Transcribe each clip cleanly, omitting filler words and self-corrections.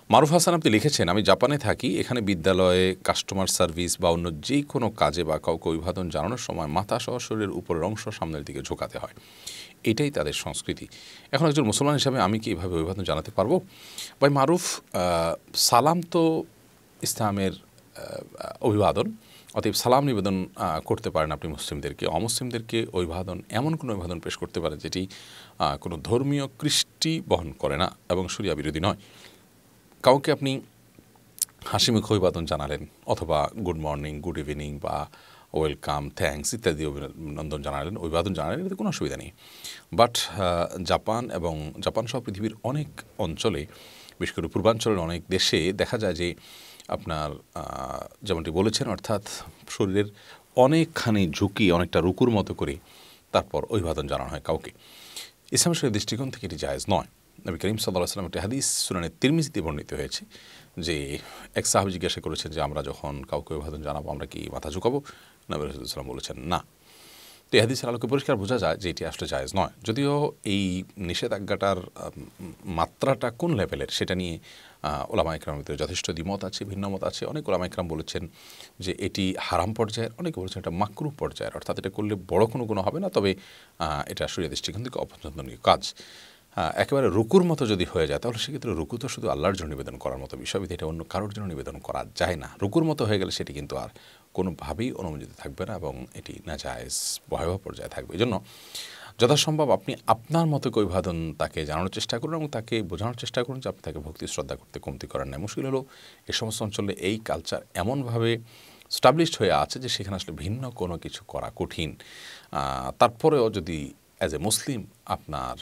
মারুফ হাসান আপনি লিখেছেন, আমি জাপানে থাকি, এখানে বিদ্যালয়ে কাস্টমার সার্ভিস বা অন্য যে কোনো কাজে বা কাউকে অভিবাদন জানানোর সময় মাথা সহ শরীরের উপরের অংশ সামনের দিকে ঝোঁকাতে হয়, এটাই তাদের সংস্কৃতি। এখন একজন মুসলমান হিসাবে আমি কি এভাবে অভিবাদন জানাতে পারবো? ভাই মারুফ, সালাম তো ইসলামের অভিবাদন, অতএব সালাম নিবেদন করতে পারেন আপনি মুসলিমদেরকে। অমুসলিমদেরকে অভিবাদন, এমন কোনো অভিবাদন পেশ করতে পারেন যেটি কোনো ধর্মীয় কৃষ্টি বহন করে না এবং শরিয়া বিরোধী নয়। কাউকে আপনি হাসিমুখে অভিবাদন জানালেন, অথবা গুড মর্নিং, গুড ইভিনিং বা ওয়েলকাম, থ্যাঙ্কস ইত্যাদি অভিনন্দন জানালেন, অভিবাদন জানালেন, এতে কোনো অসুবিধা নেই। বাট জাপান এবং জাপান সহ পৃথিবীর অনেক অঞ্চলে, বিশেষ করে পূর্বাঞ্চলের অনেক দেশে দেখা যায় যে আপনার যেমনটি বলেছেন, অর্থাৎ শরীরের অনেকখানি ঝুঁকি, অনেকটা রুকুর মতো করে তারপর অভিবাদন জানানো হয় কাউকে। ইসলামের শরীর দৃষ্টিকোণ থেকে এটি জায়েজ নয়। নবী করিম সাল্লাল্লাহু আলাইহি ওয়াসাল্লাম একটি হাদিস সুনানে তিরমিজিতে বর্ণিত হয়েছে যে এক সাহাবী জিজ্ঞাসা করেছেন যে আমরা যখন কাউকে অভিবাদন জানাবো আমরা কি মাথা ঝুঁকাবো? নবী রাসূলুল্লাহ সাল্লাল্লাহু আলাইহি ওয়াসাল্লাম বলেছেন না। তো এই হাদিসের আলোকে পরিষ্কার বোঝা যায় যে এটি আসলে জায়েজ নয়। যদিও এই নিষেধাজ্ঞাটার মাত্রাটা কোন লেভেলের সেটা নিয়ে ওলামা ইকরামের ভিতরে যথেষ্ট দ্বিমত আছে, ভিন্ন মত আছে। অনেক ওলামা ইকরাম বলেছেন যে এটি হারাম পর্যায়ের, অনেকে বলেছেন এটা মাকরুহ পর্যায়ের, অর্থাৎ এটা করলে বড় কোনো গুনাহ হবে না, তবে এটা শরীয়ত দৃষ্টিকোণ থেকে অপছন্দনীয় কাজ। একেবারে রুকুর মতো যদি হয়ে যায় তাহলে সেক্ষেত্রে রুকু তো শুধু আল্লাহর জন্য নিবেদন করার মতো বিষয়, এটা অন্য কারোর জন্য নিবেদন করা যায় না। রুকুর মতো হয়ে গেলে সেটি কিন্তু আর কোনোভাবেই অনুমোদিত থাকবে না এবং এটি নাজায়েজ ভয়াবহ পর্যায়ে থাকবে। এই জন্য যথাসম্ভব আপনি আপনার মতো অভিবাদন তাকে জানানোর চেষ্টা করুন এবং তাকে বোঝানোর চেষ্টা করুন যে আপনি তাকে ভক্তি শ্রদ্ধা করতে কমতি করেন না। মুশকিল হলো এই সমস্ত অঞ্চলে এই কালচার এমনভাবে স্টাবলিশড হয়ে আছে যে সেখানে আসলে ভিন্ন কোনো কিছু করা কঠিন। তারপরেও যদি অ্যাজ এ মুসলিম আপনার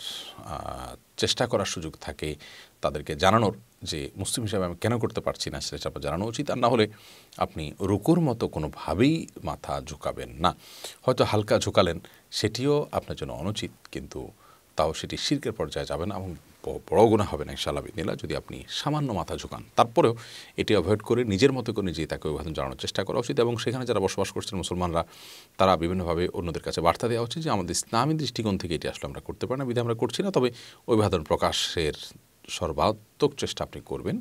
চেষ্টা করার সুযোগ থাকে তাদেরকে জানানোর যে মুসলিম হিসাবে আমি কেন করতে পারছি না, সেটা আপনার জানানো উচিত। আর না হলে আপনি রুকুর মতো কোনোভাবেই মাথা ঝুঁকাবেন না। হয়তো হালকা ঝুঁকালেন, সেটিও আপনার জন্য অনুচিত, কিন্তু তাও সেটি শিরকের পর্যায়ে যাবে না এবং বড় গুনাহ হবে না ইনশাআল্লাহ বিদিনিল্লাহ যদি আপনি সামান্য মাথা ঝুঁকান। তারপরেও এটি অ্যাভয়েড করে নিজের মতো করে নিজেই তাকে অভিবাদন জানানোর চেষ্টা করা উচিত এবং সেখানে যারা বসবাস করছেন মুসলমানরা, তারা বিভিন্নভাবে অন্যদের কাছে বার্তা দেওয়া উচিত যে আমাদের ইসলামী দৃষ্টিকোণ থেকে এটি আসলে আমরা করতে পারি না, বিধে আমরা করছি না, তবে অভিবাদন প্রকাশের সর্বাত্মক চেষ্টা আপনি করবেন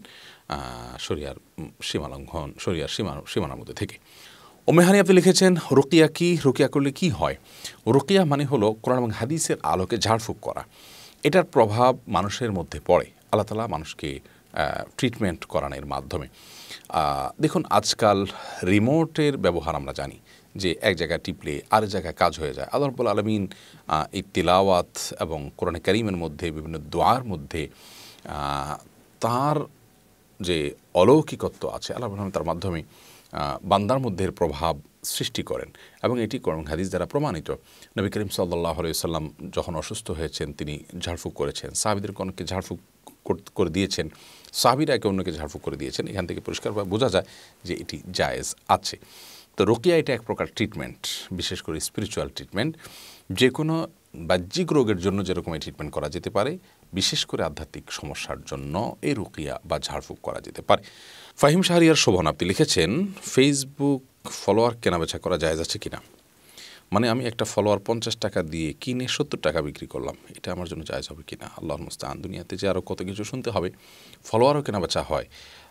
শরিয়ার সীমালঙ্ঘন, শরিয়ার সীমানার মধ্যে থেকে। ওমেহানি আপনি লিখেছেন, রুকিয়া কি, রুকিয়া করলে কি হয়? রুকিয়া মানে হলো কোরআন এবং হাদিসের আলোকে ঝাড়ফুঁক করা। এটার প্রভাব মানুষের মধ্যে পড়ে, আল্লাহ তাআলা মানুষকে ট্রিটমেন্ট করানোর মাধ্যমে। দেখুন আজকাল রিমোটের ব্যবহার আমরা জানি যে এক জায়গায় টিপলে আরেক জায়গায় কাজ হয়ে যায়। আল্লাহ রাব্বুল আলামিন এই তিলাওয়াত এবং কোরআনে কারীমের মধ্যে বিভিন্ন দোয়ার মধ্যে তার যে অলৌকিকত্ব আছে আল্লাহ রাব্বুল আলামিন তার মাধ্যমে বান্দার মধ্যে প্রভাব সৃষ্টি করেন এবং এটি কোরআন হাদিস দ্বারা প্রমাণিত। নবী করিম সাল্লাল্লাহু আলাইহি ওয়াসাল্লাম যখন অসুস্থ হয়েছেন তিনি ঝাড়ফুঁক করেছেন, সাহাবীদেরকে অনেককে ঝাড়ফুঁক করে দিয়েছেন, সাহাবীরা একে অন্যকে ঝাড়ফুঁক করে দিয়েছেন। এখান থেকে পরিষ্কারভাবে বোঝা যায় যে এটি জায়েজ আছে। তো রুকিয়া এটা এক প্রকার ট্রিটমেন্ট, বিশেষ করে স্পিরিচুয়াল ট্রিটমেন্ট। যে কোনো বাহ্যিক রোগের জন্য যেরকম এই ট্রিটমেন্ট করা যেতে পারে, বিশেষ করে আধ্যাত্মিক সমস্যার জন্য এই রুকিয়া বা ঝাড়ফুঁক করা যেতে পারে। ফাহিম শাহরিয়ার শোভন আপনি লিখেছেন, ফেসবুক ফলোয়ার কেনাবেচা করা জায়েজ আছে কিনা? মানে আমি একটা ফলোয়ার 50 টাকা দিয়ে কিনে 70 টাকা বিক্রি করলাম, এটা আমার জন্য জায়েজ হবে কিনা? আল্লাহর মুস্তাআন। দুনিয়াতে যে আরও কত কিছু শুনতে হবে, ফলোয়ারও কেনাবেচা হয়।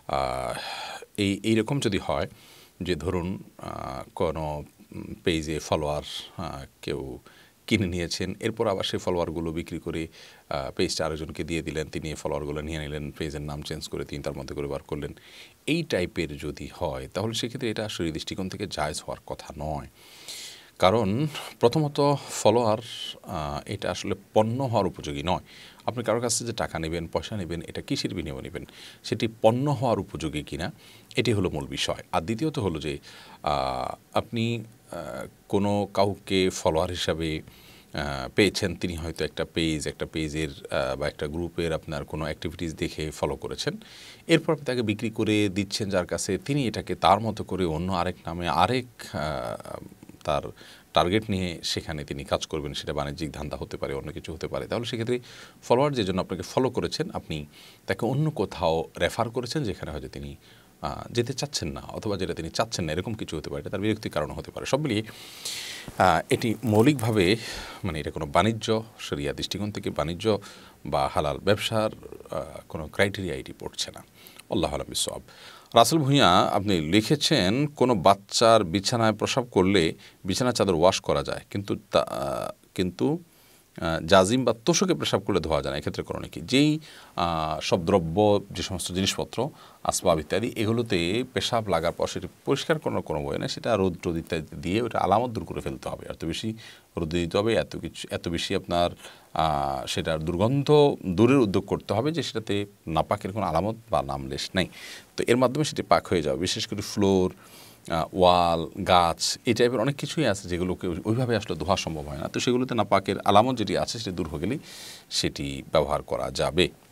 এইরকম যদি হয় যে ধরুন কোনো পেজে ফলোয়ার কেউ কিনে নিয়েছেন, এরপর আবার সেই ফলোয়ারগুলো বিক্রি করে পেজটা আরেকজনকে দিয়ে দিলেন, তিনি এই ফলোয়ারগুলো নিয়ে নিলেন, পেজের নাম চেঞ্জ করে তিনি তার মধ্যে করে বার করলেন, এই টাইপের যদি হয় তাহলে সেক্ষেত্রে এটা শরীয়ত দৃষ্টিকোণ থেকে জায়েজ হওয়ার কথা নয়। কারণ প্রথমত ফলোয়ার এটা আসলে পণ্য হওয়ার উপযোগী নয়। আপনি কারোর কাছে যে টাকা নেবেন, পয়সা নেবেন, এটা কিসের বিনিময়ে নেবেন, সেটি পণ্য হওয়ার উপযোগী কিনা, এটি হলো মূল বিষয়। আর দ্বিতীয়ত হলো যে আপনি কোনো কাউকে ফলোয়ার হিসাবে পেয়েছেন, তিনি হয়তো একটা পেজের বা একটা গ্রুপের আপনার কোনো অ্যাক্টিভিটিস দেখে ফলো করেছেন, এরপর আপনি তাকে বিক্রি করে দিচ্ছেন যার কাছে, তিনি এটাকে তার মতো করে অন্য আরেক নামে আরেক তার টার্গেট নিয়ে সেখানে তিনি কাজ করবেন, সেটা বাণিজ্যিক ধান্দা হতে পারে, অন্য কিছু হতে পারে। তাহলে সেক্ষেত্রে ফলোয়ার যে জন্য আপনাকে ফলো করেছেন, আপনি তাকে অন্য কোথাও রেফার করেছেন যেখানে হয়তো তিনি যেতে চাচ্ছেন না, অথবা যেটা তিনি চাচ্ছেন না, এরকম কিছু হতে পারে, এটা তার বিরক্তির কারণ হতে পারে। সব মিলিয়ে এটি মৌলিকভাবে মানে এটা কোনো বাণিজ্য, শরিয়া দৃষ্টিকোণ থেকে বাণিজ্য বা হালাল ব্যবসার কোনো ক্রাইটেরিয়া এটি পড়ছে না। আল্লাহ আলাম বিসওয়াব। রাসেল ভূঁইয়া আপনি লিখেছেন কোনো বাচ্চার বিছানায় প্রসাব করলে বিছানার চাদর ওয়াশ করা যায়, কিন্তু জাজিম বা তোষকে পেশাব করলে ধোয়া যায় না, এক্ষেত্রে করণীয় কি? যেই সব দ্রব্য, যে সমস্ত জিনিসপত্র, আসবাব ইত্যাদি, এগুলোতে পেশাব লাগার পর সেটি পরিষ্কার করার কোনো বই না, সেটা রোদ টোদ ইত্যাদি দিয়ে ওটা আলামত দূর করে ফেলতে হবে। এত বেশি রোদে দিতে হবে, এত বেশি আপনার সেটার দুর্গন্ধ দূরের উদ্যোগ করতে হবে যে সেটাতে নাপাকের কোনো আলামত বা নামলেশ নেই। তো এর মাধ্যমে সেটি পাক হয়ে যাবে। বিশেষ করে ফ্লোর, ওয়াল, গাছ, এই টাইপের অনেক কিছুই আছে যেগুলোকে ওইভাবে আসলে ধোয়া সম্ভব হয় না। তো সেগুলোতে নাপাকের আলামত যেটি আছে সেটি দূর হয়ে গেলেই সেটি ব্যবহার করা যাবে।